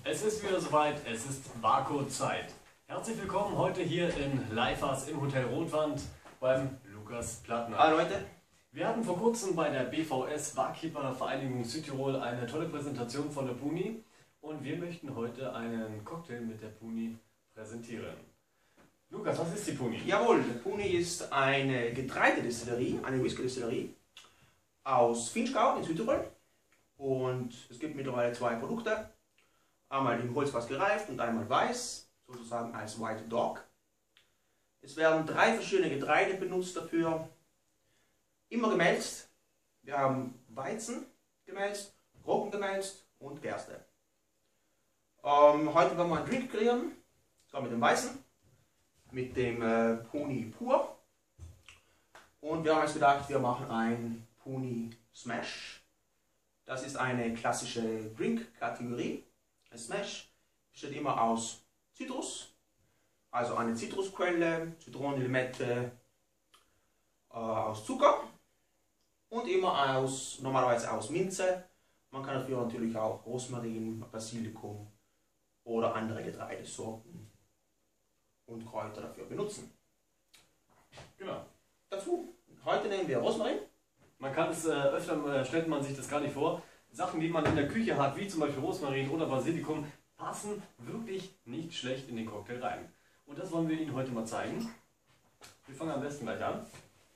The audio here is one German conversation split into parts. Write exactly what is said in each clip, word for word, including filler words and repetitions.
Es ist wieder soweit, es ist Barcode-Zeit. Herzlich willkommen heute hier in Leifers im Hotel Rotwand beim Lukas Plattner. Hallo Leute. Wir hatten vor kurzem bei der B V S Barkeeper Vereinigung Südtirol eine tolle Präsentation von der Puni und wir möchten heute einen Cocktail mit der Puni präsentieren. Lukas, was ist die Puni? Jawohl, die Puni ist eine Getreidedestillerie, eine Whisky-Destillerie aus Vinschgau in Südtirol. Und es gibt mittlerweile zwei Produkte. Einmal im Holzfass gereift und einmal weiß, sozusagen als White Dog. Es werden drei verschiedene Getreide benutzt dafür. Immer gemälzt. Wir haben Weizen gemälzt, Roggen gemälzt und Gerste. Ähm, heute werden wir einen Drink kreieren. Zwar mit dem Weißen, mit dem äh, Puni pur. Und wir haben uns gedacht, wir machen ein Puni Smash. Das ist eine klassische Drink-Kategorie. Ein Smash besteht immer aus Zitrus, also eine Zitrusquelle, Zitrone, Limette, äh, aus Zucker und immer aus, normalerweise aus Minze. Man kann dafür natürlich auch Rosmarin, Basilikum oder andere Getreidesorten und Kräuter dafür benutzen. Genau. Dazu, heute nehmen wir Rosmarin. Man kann es, äh, öfter äh, stellt man sich das gar nicht vor. Sachen, die man in der Küche hat, wie zum Beispiel Rosmarin oder Basilikum, passen wirklich nicht schlecht in den Cocktail rein. Und das wollen wir Ihnen heute mal zeigen. Wir fangen am besten gleich an.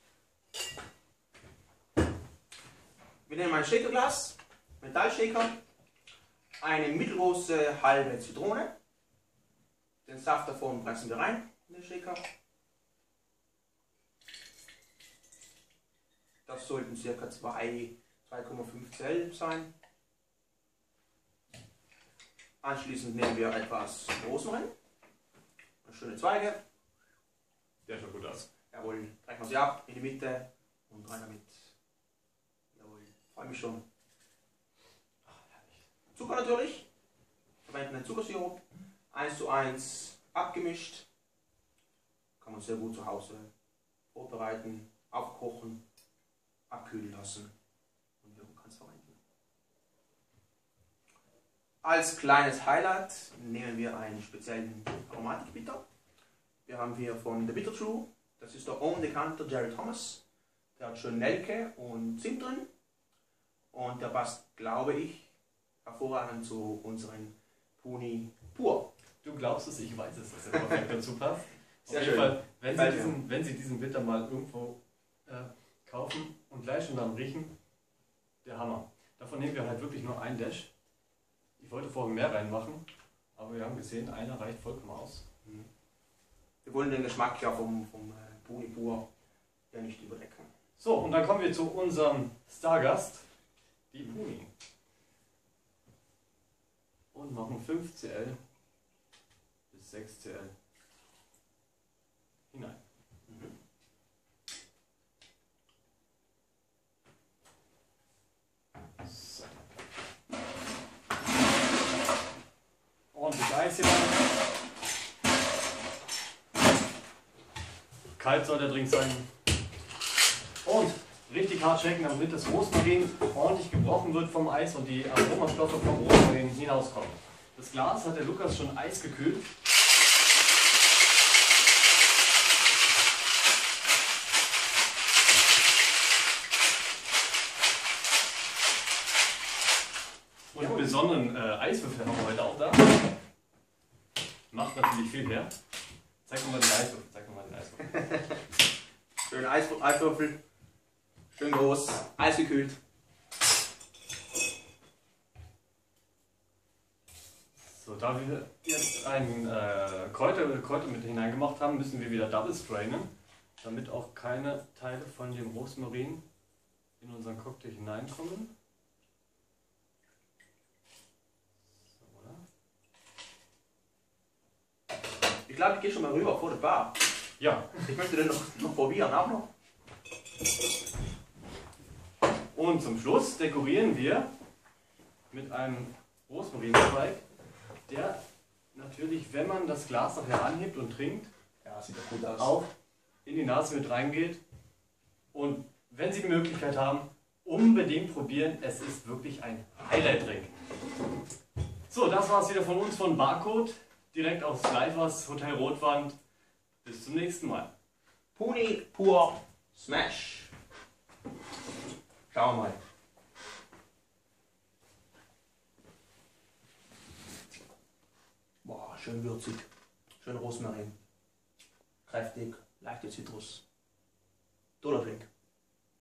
Wir nehmen ein Shakerglas, Metallshaker, eine mittelgroße halbe Zitrone. Den Saft davon pressen wir rein in den Shaker. Das sollten ca. zwei, zwei Komma fünf Zell sein. Anschließend nehmen wir etwas Rosmarin, schöne Zweige. Der schaut gut aus. Jawohl, brechen wir sie ab in die Mitte und rein damit. Jawohl, freue mich schon. Ach, herrlich. Zucker natürlich. Wir verwenden einen Zuckersirup, eins zu eins abgemischt. Kann man sehr gut zu Hause vorbereiten, aufkochen, abkühlen lassen und man kann es verwenden. Als kleines Highlight nehmen wir einen speziellen Aromatikbitter. Wir haben hier von The Bitter True, das ist der Own Decanter Jerry Thomas. Der hat schön Nelke und Zimt drin und der passt, glaube ich, hervorragend zu unseren Puni pur. Du glaubst es, ich weiß es, dass er perfekt dazu passt. Sehr Auf jeden schön. Fall, wenn Sie, diesen, wenn Sie diesen Bitter mal irgendwo äh, kaufen und gleich schon dann riechen, der Hammer. Davon nehmen wir halt wirklich nur ein Dash. Ich wollte vorher mehr reinmachen, aber wir haben gesehen, einer reicht vollkommen aus. Wir wollen den Geschmack ja vom, vom äh, Puni pur ja nicht überdecken. So, und dann kommen wir zu unserem Stargast, die Puni. Und machen fünf Zentimeter bis sechs Zentimeter hinein. Mhm. So. Ordentlich Eis hier rein. Kalt soll der Drink sein. Und richtig hart shaken, damit das Rosmarin ordentlich gebrochen wird vom Eis und die Aromastoffe vom Rosmarin hinauskommen. Das Glas hat der Lukas schon eisgekühlt. Und einen besonderen äh, Eiswürfel haben wir heute auch da. Macht natürlich viel her. Zeig mir mal den Eiswürfel. Zeig mir mal den Eiswürfel. Schön Eis, Eiswürfel, schön groß, eisgekühlt. So, da wir jetzt einen äh, Kräuter, Kräuter mit hineingemacht haben, müssen wir wieder double strainen, damit auch keine Teile von dem Rosmarin in unseren Cocktail hineinkommen. Ich glaube, ich gehe schon mal rüber vor der Bar. Ja. Ich möchte den noch, noch probieren, auch noch. Und zum Schluss dekorieren wir mit einem Rosmarinzweig, der natürlich, wenn man das Glas nachher anhebt und trinkt, Ja, sieht doch gut aus. auch in die Nase mit reingeht. Und wenn Sie die Möglichkeit haben, unbedingt probieren. Es ist wirklich ein Highlight-Drink. So, das war es wieder von uns von Barcode. Direkt aus Leifers Hotel Rotwand. Bis zum nächsten Mal. Puni pur Smash. Schauen wir mal. Boah, schön würzig. Schön Rosmarin. Kräftig. Leichte Zitrus. Toller Drink.